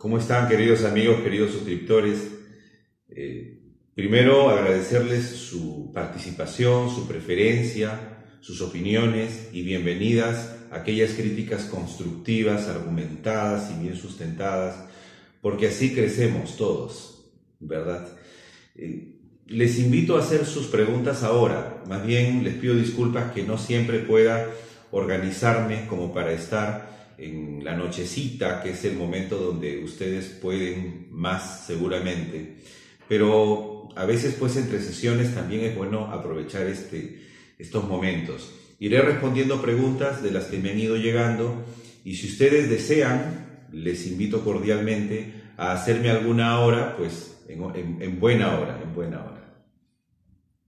¿Cómo están, queridos amigos, queridos suscriptores? Primero, agradecerles su participación, su preferencia, sus opiniones y bienvenidas a aquellas críticas constructivas, argumentadas y bien sustentadas, porque así crecemos todos, ¿verdad? Les invito a hacer sus preguntas ahora. Más bien les pido disculpas que no siempre pueda organizarme como para estar en la nochecita, que es el momento donde ustedes pueden más seguramente, pero a veces pues entre sesiones también es bueno aprovechar estos momentos. Iré respondiendo preguntas de las que me han ido llegando y si ustedes desean, les invito cordialmente a hacerme alguna hora, pues en buena hora, en buena hora.